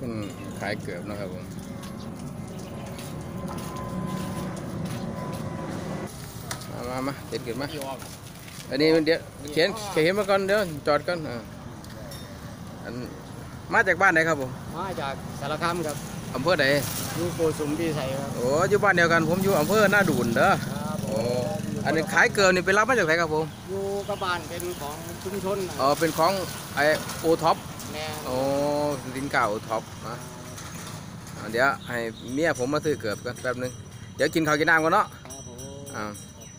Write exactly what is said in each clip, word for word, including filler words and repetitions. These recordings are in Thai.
คนขายเกือบนะครับผมมามามาเด็ดเกิดมาอันนี้เดี๋ยวเขียนเขียนมาก่อนเดี๋ยวจอดก่อนอ่าอันมาจากบ้านไหนครับผมมาจากสารคามครับอำเภอไหนอยู่โกสุมพิสัยครับโอ้อยู่บ้านเดียวกันผมอยู่อำเภอหน้าดูนเด้อโอ้อันนี้ขายเกินนี่ไปรับมาจากไหนครับผมอยู่กับบ้านเป็นของชุมชนอ๋อเป็นของไอโอท็อปแม่โอ้สินค้าโอท็อปนะเดี๋ยวให้เมียผมมาซื้อเกือบกันแป๊บนึงเดี๋ยวกินข้าวกินน้ำกันเนาะครับผมอ่า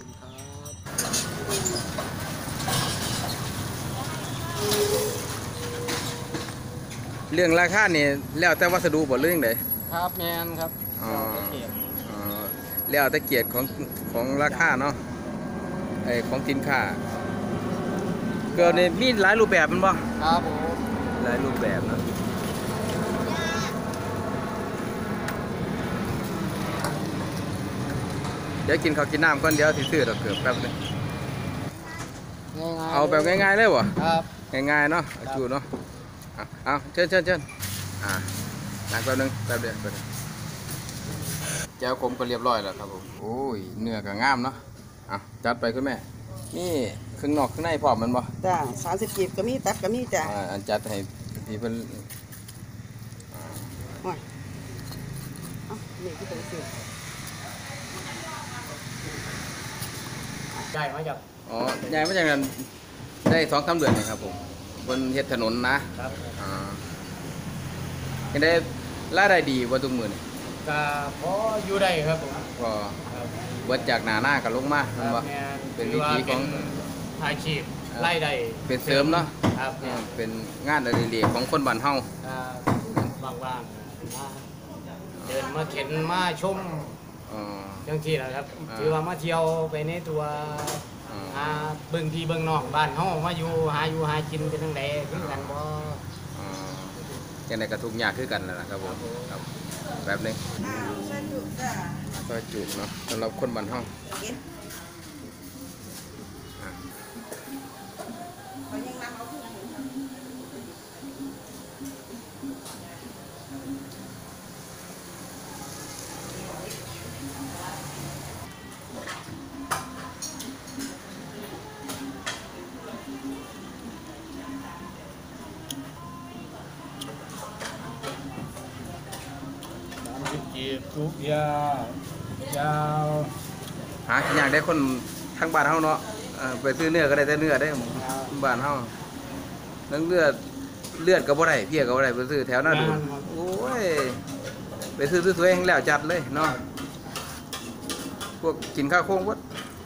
เรื่องราคาเนี่ยแล้วแต่วัสดุบ่เรื่องไหนครับแมนครับอ๋อแล้วแต่เกียรติของของราคาเนาะไอของสินค้าเกิดเนี่ยมีหลายรูปแบบมันบ่ครับผมหลายรูปแบบนะเดี๋ยวกินข้าวกินน้ำก่อนเดี๋ยวสิซื้อเราเกือบแป๊บนึงเอาแบบง่ายๆเลยวะครับง่ายๆเนาะจูเนาะเอาเชิญเชิญเชิญอ่านั่งแป๊บนึงแป๊บเดียวแป๊บนึงแก้วกลมก็เรียบร้อยแล้วครับผมโอ้ยเนื้อก็งามเนาะอ่ะจัดไปคุณแม่นี่เครื่องนอกเครื่องในพร้อมมันบ่จ้าสามสิบกีบก็มีตัดก็มีจ้าอ่าอันจัดให้พี่เพิ่นโอ้ยเอ้านี่ที่เป็นสิใหญ่มาจากอ๋อใหญ่มาจากนั้นได้สองสามเดือนนี่ครับผมบนเฮ็ดถนนนะครับอ่าก็ได้รายได้ดีว่าทุกมื้อนี่ก็พออยู่ได้ครับผมก็เบิดจากหน้าหน้ากับลงมามันบ่เป็นวิธีของอาชีพรายได้เป็นเสริมเนาะครับเป็นงานอดิเรกของคนบ้านเฮาว่างๆมาเดินมาเข็นมาชมจังที่นะครับคือว่ามาเที่ยวไปในตัวหาเบิ่งที่เบิ่งนอกบ้านเฮามาอยู่หาอยู่หากินเป็นจังได๋คือกันบ่อ๋อจังได๋ก็ทุกอย่างคือกันนั่นแหละครับผมครับแบบนี้ก็จุเนาะสำหรับคนบ้านเฮาทุกยายาวหาอย่างได้คนทางบ้านเฮาเนาะไปซื้อเนื้อก็ได้แต่เนื้อได้บ้านเฮาเรื่องเลือดเลือดก็บ่ได้เพี้ยก็บ่ได้ไปซื้อแถวหน้าดูโอ้ยไปซื้อสวยๆแห้งแล้วจัดเลยเนาะพวกกินข้าวโค้งวัด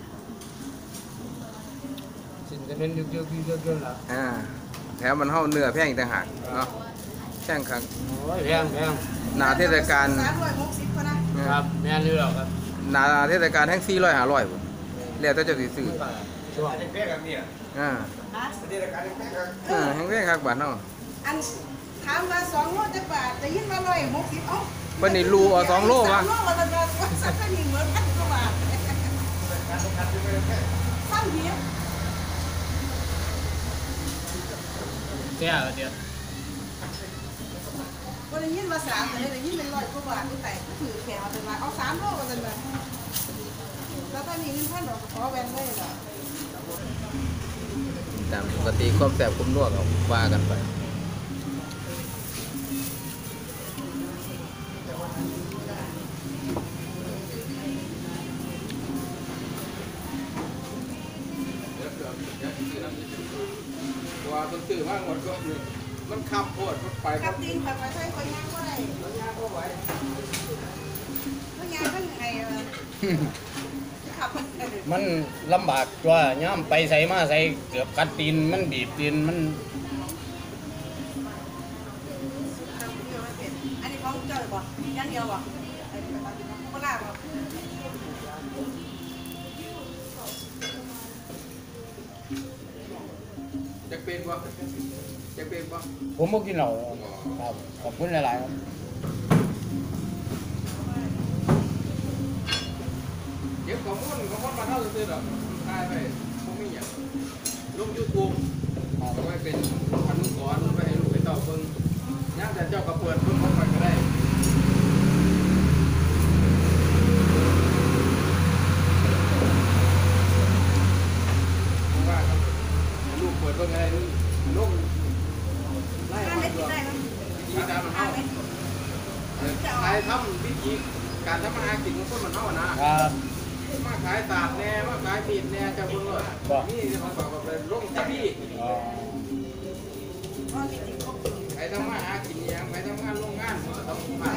สินจะเป็นเยอะๆเยอะๆล่ะอ่าแถวมันเฮาเนื้อแพงต่างหากเนาะแพงครั้งโอ้ยแพงแพงหนาเทศกาลครับแม่นอยู่แล้วครับหนาเทศกาลแห้งสี่ร้อยห้าร้อยผมเรียกแต่เจ้าสิซื้อช่วงแพงกันเนี่ยอ่าเทศกาลแพงครับอ่าแห้งแพงครับบ้านเฮาอันถามว่าสองโลจักบาทได้ยินว่าร้อยหกสิบเอ้าเพิ่นนี่รูเอาสองโลมาสองโลว่าจะสักแค่นี้เหมือนกันก็ว่าสามเดียวเดี๋ยวเดี๋ยวก็ได้ยินมาสามแต่ได้ยินเป็นร้อยกว่าบาทที่แต่ถือแขนเอาเป็นว่าเอาสามโลก็เป็นว่าแล้วตอนนี้ท่านบอกขอแวนได้เหรอตามปกติความแสบความนัวก็ว่ากันไปว่าต้นสื่อมากหมดก็มันขับปวดไปขับตีนขับไปใช้คนย่างก็ได้คนย่างก็ไหวคนย่างก็ยังไงขับมันลำบากว่าย่ำไปใส่มาใส่เกือบกัดตีนมันบีบตีนมันอันนี้ของเจ้าบ่ย่างเดียวบ่ก็ได้บ่จะเป็นบ่จะเป็นบ่ผมไม่กินเหล้าครับขอบคุณหลายๆครับเดี๋ยวข้อมูลข้อมูลมาเท่าซื้อหรอกทายไปคงไม่อยากลงยูทูบเอาไว้เป็นอนุสรณ์ไปให้ลูกไปต่อเพิ่งย่างแต่เจ้าก็เปิดเพิ่งธีการมันเท่าขายทำวิธีการทำมาหากินของคนมันเท่านะครับมาขายตาดแน่มาขายมีดแน่จะคนเลยนี่เขาบอกว่าเป็นโรงที่พี่ใครทำมาหากินยังใครทำงานโรงงานมันต้องมา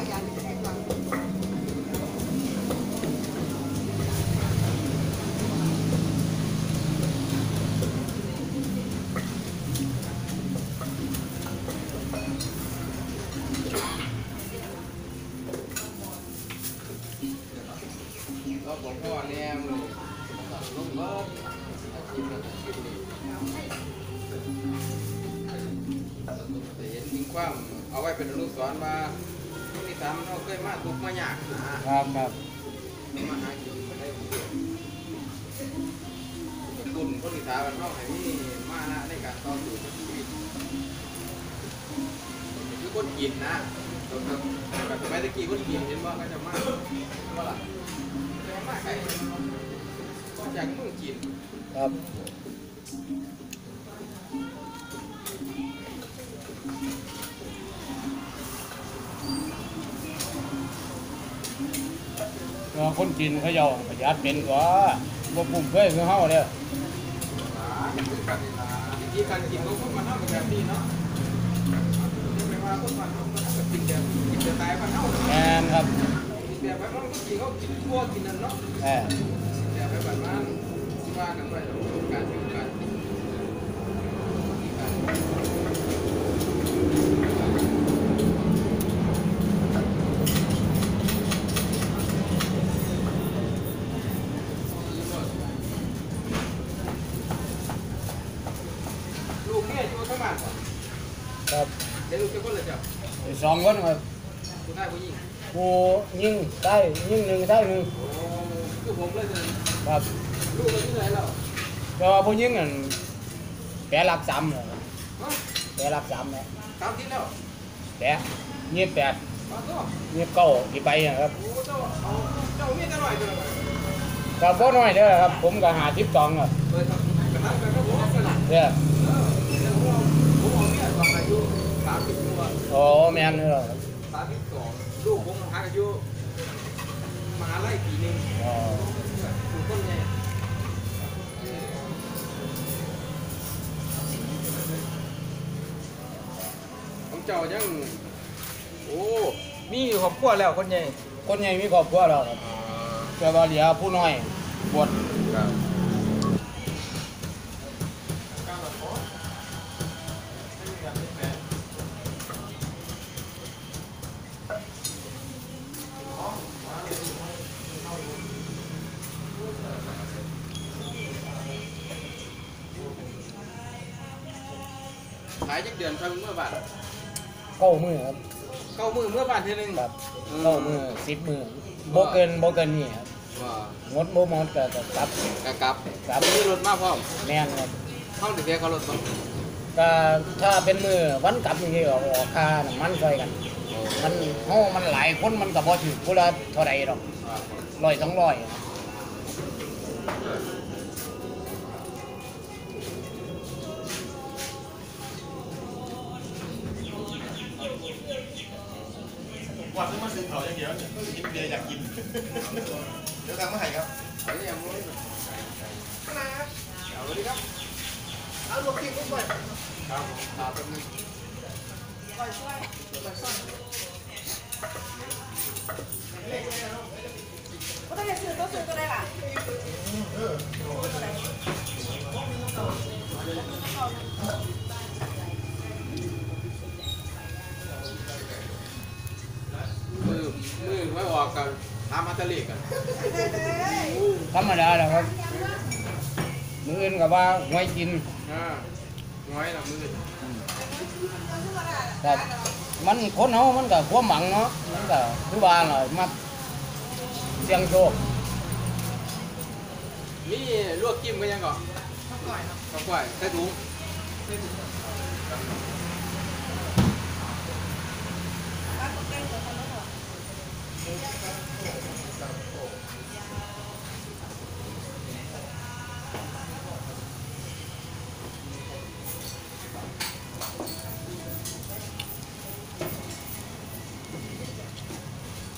เราบอกพ่อแนมลงเบิร์ดอาชีพนั้นอาชีพนี้แต่เห็นจริงความเอาไว้เป็นอนุสรณ์มาคนที่สามเราเคยมาทุกข์มายากนะครับครับมาหากินมาได้บุญบุญคนที่สามมันเข้าให้มีมานะในการต่อสู้ชีวิตคือคนกินนะแบบสมัยตะกี้คนกินเห็นว่าก็จะมาว่าล่ะจะมาไก่ก็จากเมืองจีนครับคนกินเขาเยาประหยัดเป็นกว่าบ่ปุ่มเคยคือเฮาเด้อที่การกินของคนมันเท่ากับแบบนี้เนาะไม่ว่าคนมันมันเท่ากับกินแบบกินแบบตายมันเท่าแม่นครับกินแบบแบบมันก็กินเขากินทั่วกินนั่นเนาะเออแบบแบบนั้นที่ว่ากันไว้การเป็นการลูกเนี่ยอยู่ข้างบ้านก่อนครับเดี๋ยวลูกจะคนละจับสองคนครับผู้ชายผู้หญิงผู้ยิงได้ยิงหนึ่งได้หนึ่งโอ้คือผมเลยเลยครับลูกเราที่ไหนแล้วก็ผู้ยิงนั่นแปรรับซ้ำเลยฮะแปรรับซ้ำเลยตามที่แล้วแปรยี่สิบแปดมาตัวยี่สิบเก้าที่ไปนะครับโอ้เจ้าเอาเจ้ามีแต่หน่อยเดียวก็บ่น้อยเด้อครับ ผมก็หาทิปตองครับเปิดกระทำกันก็ผมกันละเด้อเออเดี๋ยวผมผมเอาเนี่ยตอนอายุสามสิบตัวโอ้แม่นเด้อครับสามสิบสองลูกผมหาอายุมหาลัยปีหนึ่งอ๋อถูกคนไงผมเจ้ายังโอ้มีครอบครัวแล้วคนใหญ่คนใหญ่มีครอบครัวแล้วครับแต่ว่าเหลือผู้น้อยบวชครับขายจักเดือนเท่าเมื่อบาทเก้ามือครับเก้ามือเมื่อบาททีนึงครับเก้ามือสิบมือบ่เกินบ่เกินนี่ครับว่างดบ่หมดก็ก็กลับกะกลับกลับมีรถมาพร้อมแม่นครับเข้าถึงเสียเขารถบ้างก็ถ้าเป็นมือวันกลับนี่ก็ออกค่าน้ำมันซอยกัน มันเฮามันหลายคนมันก็บ่ถึงผู้ละเท่าใดดอกร้อยสองร้อยวันนี้มาซื้อเขาอย่างเดียวเนี่ยกินเบียร์อยากกิน เดี๋ยวตังค์มาให้ครับอันนี้ยังไม่เอาเลยครับเอาลวกทิ้งก็ไปครับครับเป็นก็ต้องซื้อต้องซื้อตัวใดล่ะมือมือไม่ออกกันตามมาตะลีกันธรรมดาแหล้วครับมื้ออื่นก็ว่าหวยกินอ่าน้อยละมือครับมันคนเฮามันก็ความหวังเนาะมันก็คือว่าล่ะมักเสี่ยงโชคมีลวกจิ้มกันยังก่อนข้าวกล้วยข้าวกล้วยใส่ถุง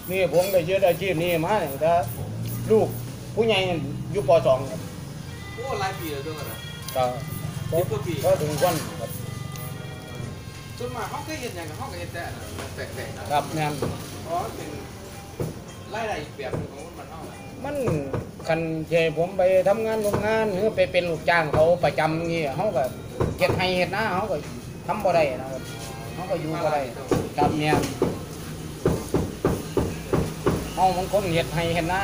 นี่ผมได้ยึดอาชีพนี้มาตั้งแต่ลูกผู้ใหญ่อยู่ป .สอง ครับโอ้หลายปีแล้วด้วยกันนะก็ก็ถึงวันครับส่วนมากเขาเคยเห็นอย่างกับเขาก็เห็นแต่แปลกๆนะครับงานเพราะเป็นรายได้อีกแบบหนึงของคนบ้านเฮาน่ะมันคันเจผมไปทำงานโรงงานหรือไปเป็นลูกจ้างเขาประจำงี้เขาก็เฮ็ดให้เฮ็ดหน้าเขาก็ทำบ่ได้นะครับเขาก็อยู่บ่ได้ครับเนี่ยเฮามันคนเฮ็ดให้เฮ็ดหน้า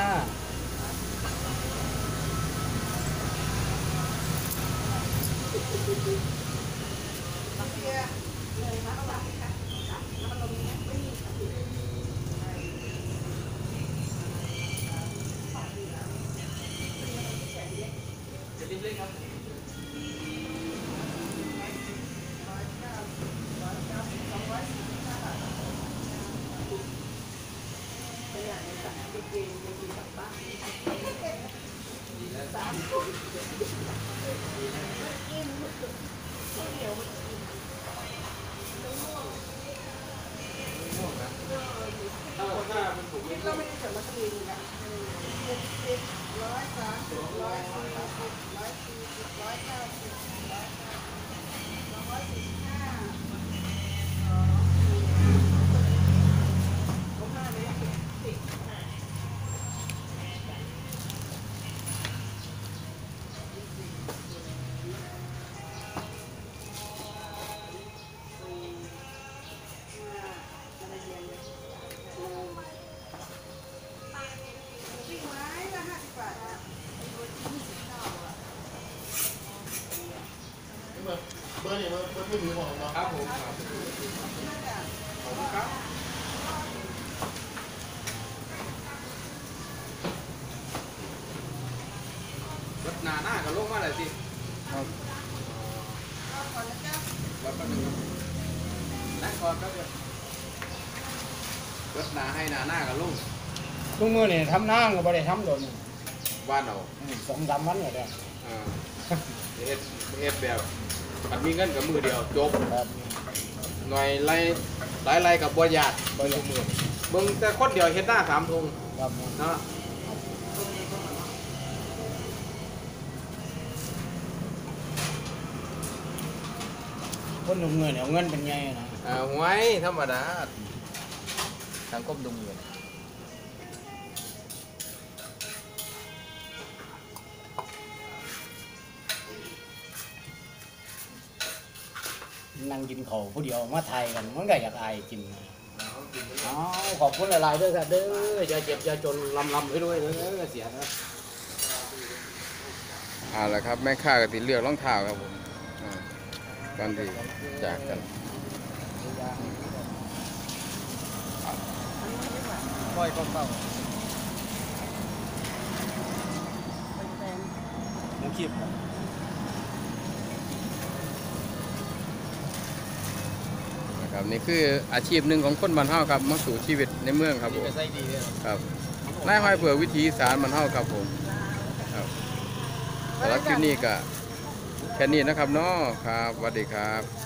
เราไม่ได้เกิดมาสลีนอ่ะหกสิบร้อยสามสิบร้อยสี่สิบร้อยสี่สิบร้อยเก้าสิบร้อยห้าสองร้อยสี่สิบห้าสองสี่ห้าสองห้าเลยสิบเบอร์เนี่ยเบอร์เบอร์มือถือของเราครับผมครับขอบคุณครับรถหนาหน้าก็ลงมาเลยสิครับรถกันหนึ่งนั่งก่อนครับรถหนาให้หนาหน้าก็ลงทุกมื้อนี่ทำนาก็บ่ได้ทำโดนบ้านเราสองสามวันก็ได้อ่าเฮ็ดเฮ็ดแบบมันมีเงินกับมือเดียวจบครับหน่อยไล่หลายไล่กับบัวหยาดบ่ได้มือมึงแต่คนเดียวเฮ็ดหน้าสามทงครับเนาะคนหนุ่มเงินเอาเงินเป็นไงนะอ่าหวยธรรมดาทางก้มดุงเงินนั่งกินข้าวผู้เดียวมาไทยกันมันก็อยากอายกินนะอ๋อขอบคุณหลายๆด้วยครับเด้ออย่าเจ็บอย่าจนลำลำไปด้วยเด้อเสียนะเอาละครับแม่ค้าก็ติเลือกรองเท้าครับผมอ่าก่อนที่จากกันค่อยเข้าเข้าน้ำคลิปนะครับนี่คืออาชีพหนึ่งของคนบ้านเฮาครับมาสู่ชีวิตในเมืองครับผมใส่ดีเลยครับนายห้อยเผื่อวิถีอีสารบ้านเฮาครับผมครับสำหรับคลิปนี้ก็แค่นี้นะครับเนาะครับสวัสดีครับ